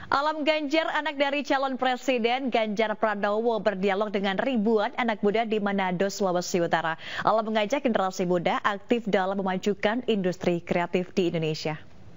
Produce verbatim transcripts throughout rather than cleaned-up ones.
Alam Ganjar, anak dari calon presiden Ganjar Pranowo, berdialog dengan ribuan anak muda di Manado, Sulawesi Utara. Alam mengajak generasi muda aktif dalam memajukan industri kreatif di Indonesia.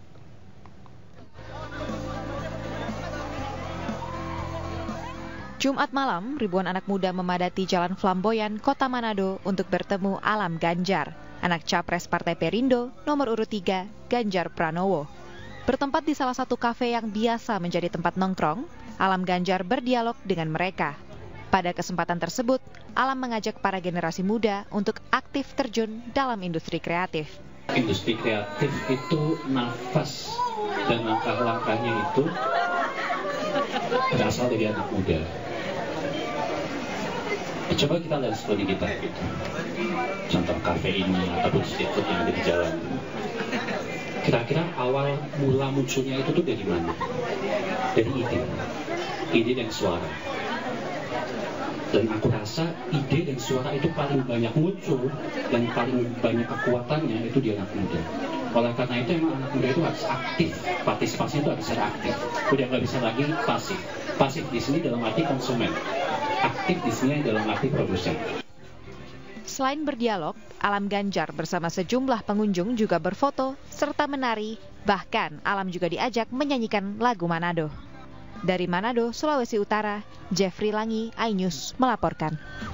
Jumat malam, ribuan anak muda memadati Jalan Flamboyan, Kota Manado untuk bertemu Alam Ganjar, anak capres Partai Perindo nomor urut tiga, Ganjar Pranowo. Bertempat di salah satu kafe yang biasa menjadi tempat nongkrong, Alam Ganjar berdialog dengan mereka. Pada kesempatan tersebut, Alam mengajak para generasi muda untuk aktif terjun dalam industri kreatif. Industri kreatif itu nafas dan langkah-langkahnya itu berasal dari anak muda. Coba kita lihat studi kita gitu. Contoh kafe ini ataupun street food yang ada di jalan. Kira-kira awal mula munculnya itu tuh dari mana? Dari ide, ide dan suara. Dan aku rasa ide dan suara itu paling banyak muncul dan paling banyak kekuatannya itu di anak muda. Oleh karena itu emang anak muda itu harus aktif, partisipasinya itu harus secara aktif. Udah nggak bisa lagi pasif. Pasif di sini dalam arti konsumen, aktif di sini dalam arti produsen. Selain berdialog, Alam Ganjar bersama sejumlah pengunjung juga berfoto serta menari, bahkan Alam juga diajak menyanyikan lagu Manado. Dari Manado, Sulawesi Utara, Jeffrey Langi, iNews melaporkan.